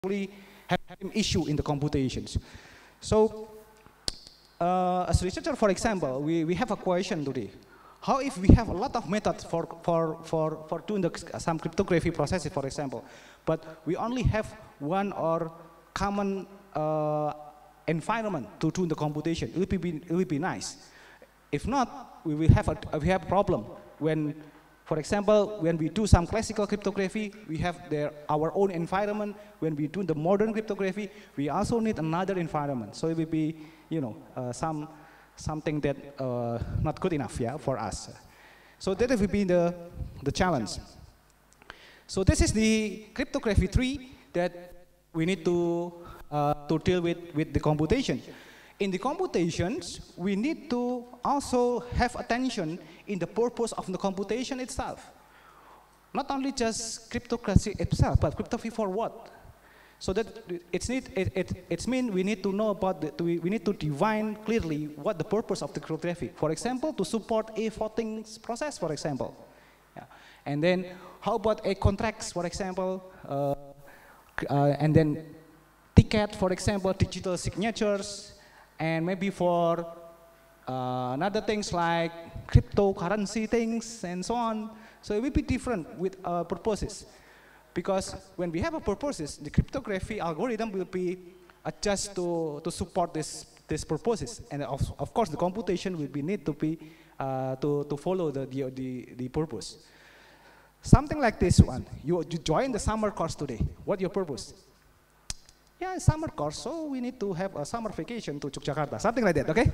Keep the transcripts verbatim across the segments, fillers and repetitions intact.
really have an issue in the computations. So, uh, as a researcher, for example, we, we have a question today. How if we have a lot of methods for, for, for, for doing the, some cryptography processes, for example, but we only have one or common uh, environment to do the computation? It would be, it would be nice. If not, we will have a, we have a problem when, for example, when we do some classical cryptography, we have their, our own environment. When we do the modern cryptography, we also need another environment. So it will be, you know, uh, some something that uh, not good enough, yeah, for us. So that will be the the challenge. So this is the cryptography tree that we need to uh, to deal with with the computation. In the computations, we need to also have attention in the purpose of the computation itself. Not only just cryptography itself, but cryptography for what? So that it's need, it, it, it's mean we need to know about, the, we, we need to define clearly what the purpose of the cryptography. For example, to support a voting process, for example. Yeah. And then how about a contracts, for example, uh, uh, and then ticket, for example, digital signatures, and maybe for uh, another things like cryptocurrency things and so on. So it will be different with uh, purposes. Because when we have a purposes, the cryptography algorithm will be adjusted to, to support this, this purposes. And of, of course, the computation will be need to be uh, to, to follow the, the, the, the purpose. Something like this one. You, you join the summer course today. What's your purpose? Yeah, summer course, so we need to have a summer vacation to Yogyakarta, something like that, okay?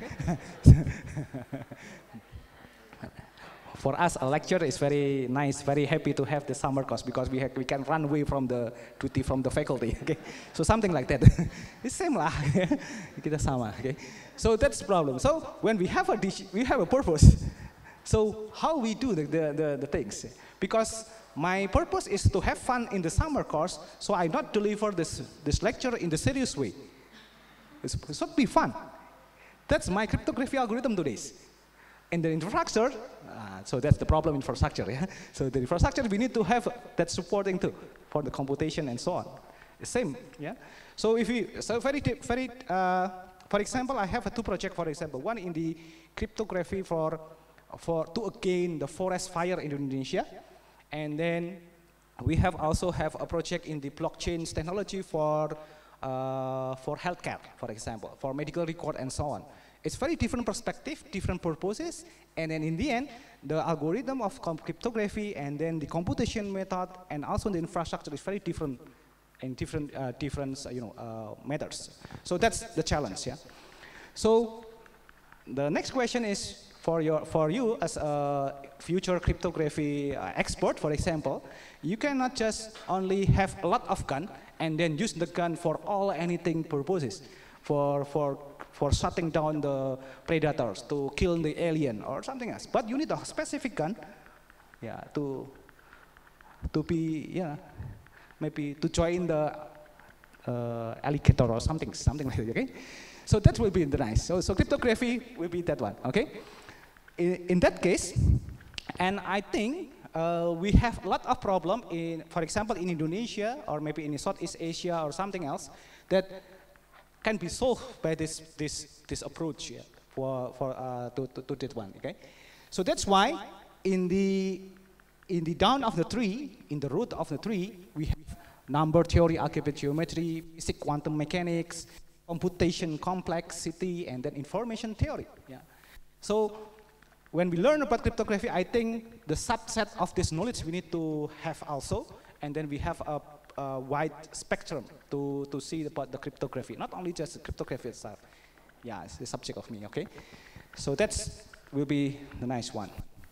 For us, a lecture is very nice, very happy to have the summer course because we, have, we can run away from the duty from the faculty, okay? So something like that. It's same lah, kita sama, okay? So that's the problem. So when we have a we have a purpose, so how we do the, the, the, the things? Because my purpose is to have fun in the summer course, so I not deliver this, this lecture in the serious way. It's, it should be fun. That's my cryptography algorithm today. And the infrastructure, uh, so that's the problem infrastructure, yeah? So the infrastructure, we need to have that supporting too, for the computation and so on. The same, yeah? So if we, so very, very, uh, for example, I have a two projects, for example, one in the cryptography for, for, to again the forest fire in Indonesia. And then we have also have a project in the blockchain technology for uh, for healthcare, for example, for medical record and so on. It's very different perspective, different purposes, and then in the end, the algorithm of cryptography and then the computation method and also the infrastructure is very different and different uh, different uh, you know uh, methods. So that's the challenge, yeah. So the next question is, For, your, for you as a future cryptography uh, expert, for example, you cannot just only have a lot of gun and then use the gun for all anything purposes, for, for, for shutting down the predators, to kill the alien or something else. But you need a specific gun, yeah, to, to be, yeah, maybe to join the uh, alligator or something, something like that, okay? So that will be the nice. So, so cryptography will be that one, okay? In, in that case, and I think uh, we have a lot of problem in, for example, in Indonesia or maybe in Southeast Asia or something else that can be solved by this this this approach, yeah, for for uh, to, to to that one. Okay, so that's why in the in the down of the tree, in the root of the tree, we have number theory, algebraic geometry, physics, quantum mechanics, computation complexity, and then information theory. Yeah, so when we learn about cryptography, I think the subset of this knowledge we need to have also, and then we have a, a wide spectrum to, to see about the cryptography, not only just the cryptography itself. Yeah, it's the subject of me, okay? So that's will be the nice one.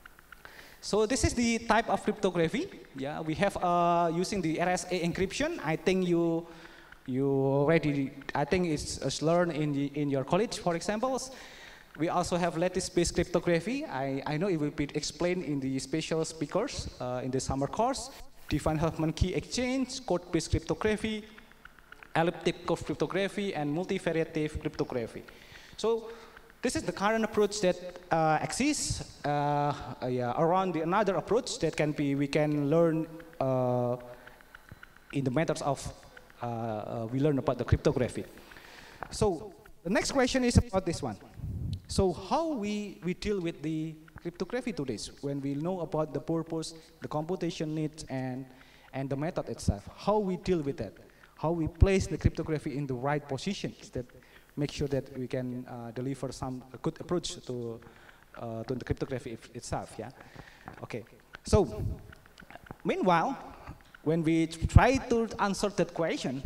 So this is the type of cryptography. Yeah, we have uh, using the R S A encryption. I think you you already, I think it's, it's learned in, the, in your college, for example. We also have lattice-based cryptography. I, I know it will be explained in the special speakers uh, in the summer course. Defined Huffman key exchange, code-based cryptography, elliptic curve cryptography, and multivariative cryptography. So this is the current approach that uh, exists uh, uh, yeah, around the another approach that can be we can learn uh, in the methods of uh, we learn about the cryptography. So the next question is about this one. So how we, we deal with the cryptography today when we know about the purpose, the computation needs, and, and the method itself. How we deal with that? How we place the cryptography in the right positions that make sure that we can uh, deliver some a good approach to, uh, to the cryptography if, itself, yeah? Okay, so meanwhile, when we try to answer that question,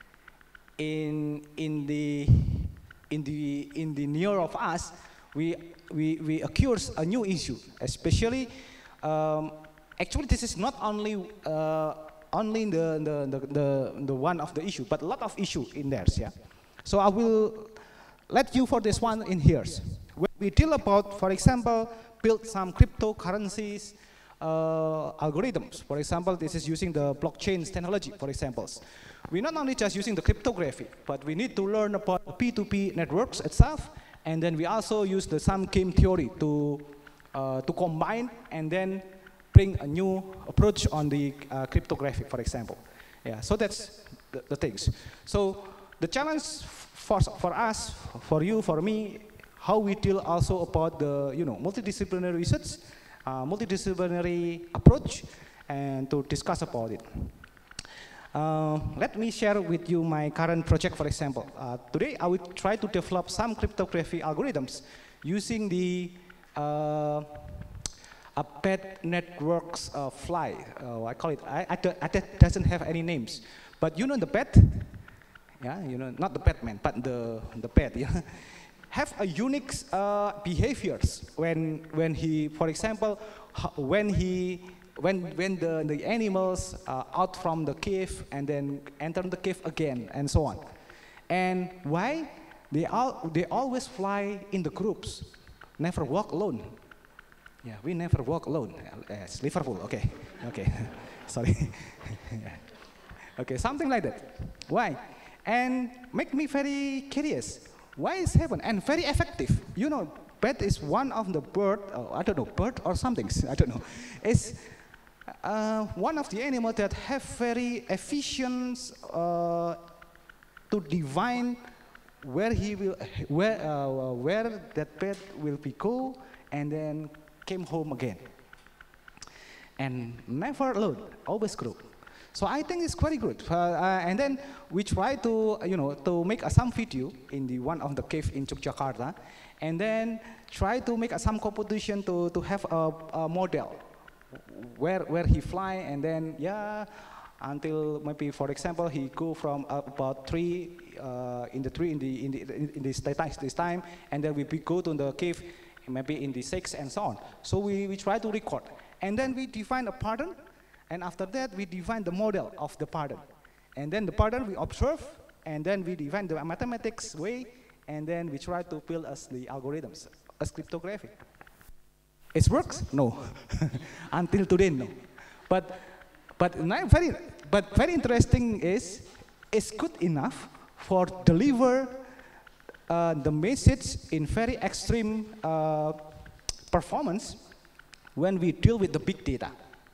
in, in, the, in, the, in the near of us, we, we, we occurs a new issue, especially, um, actually this is not only, uh, only the, the, the, the, the one of the issue, but a lot of issue in there, yeah? So I will let you for this one in here. When we deal about, for example, build some cryptocurrencies, uh, algorithms. For example, this is using the blockchain technology, for examples. We're not only just using the cryptography, but we need to learn about P two P networks itself, and then we also use the some game theory to, uh, to combine and then bring a new approach on the uh, cryptography, for example. Yeah, so that's the, the things. So the challenge for, for us, for you, for me, how we deal also about the you know multidisciplinary research, uh, multidisciplinary approach, and to discuss about it. Uh, let me share with you my current project, for example. Uh, today I will try to develop some cryptography algorithms using the uh, a pet networks uh, fly. Uh, I call it. I, I, I that doesn't have any names, but you know the pet. Yeah, you know, not the Batman, but the the pet. Yeah, have a unique uh, behaviors when when he, for example, when he when when the the animals are out from the cave and then enter the cave again and so on, and why they all they always fly in the groups, never walk alone. Yeah, we never walk alone. Yes, Liverpool. Okay, okay, sorry. Okay, something like that. Why? And make me very curious. Why is heaven? And very effective. You know, bat is one of the bird, oh, I don't know, bird or something, I don't know. It's uh, one of the animals that have very efficient uh, to divine where he will, where, uh, where that bat will be go, and then came home again. And never alone, always group. So I think it's very good. Uh, uh, and then we try to, you know, to make a, some video in the one of the cave in Yogyakarta, and then try to make a, some competition to, to have a, a model where where he fly, and then yeah, until maybe, for example, he go from uh, about three uh, in the three in the in the in this time this time, and then we go to the cave maybe in the six and so on. So we we try to record, and then we define a pattern. And after that, we define the model of the pattern. And then the pattern we observe, and then we define the mathematics way, and then we try to build as the algorithms, as cryptography. It works? No. Until today, no. But, but, very, but very interesting is, it's good enough for deliver uh, the message in very extreme uh, performance when we deal with the big data.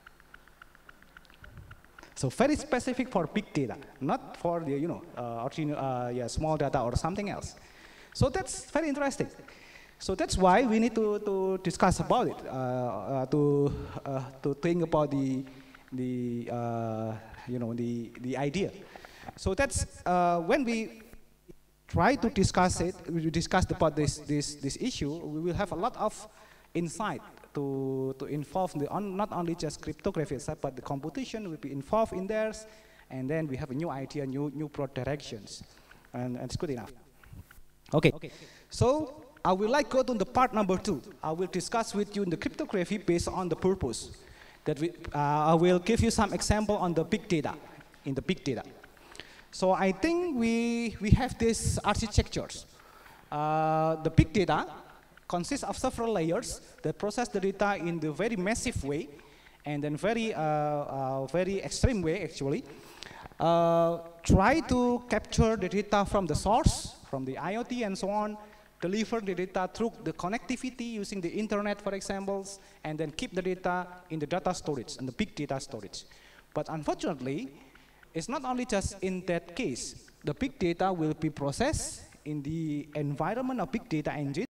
So very specific for big data, not for the you know uh, uh, yeah, small data or something else. So that's very interesting. So that's why we need to, to discuss about it, uh, uh, to uh, to think about the the uh, you know the the idea. So that's uh, when we try to discuss it. We discuss about this this this issue. We will have a lot of insight to, to involve the on, not only just cryptography itself, but the computation will be involved in there, and then we have a new idea, new new broad directions, and, and it's good enough. Okay. okay, so I will like go to the part number two. I will discuss with you in the cryptography based on the purpose. That we, uh, I will give you some example on the big data, in the big data. So I think we we have these architectures. Uh, the big data consists of several layers that process the data in the very massive way, and then very, uh, uh, very extreme way actually. Uh, try to capture the data from the source, from the I O T and so on, deliver the data through the connectivity using the internet, for example, and then keep the data in the data storage, and the big data storage. But unfortunately, it's not only just in that case. The big data will be processed in the environment of big data engine.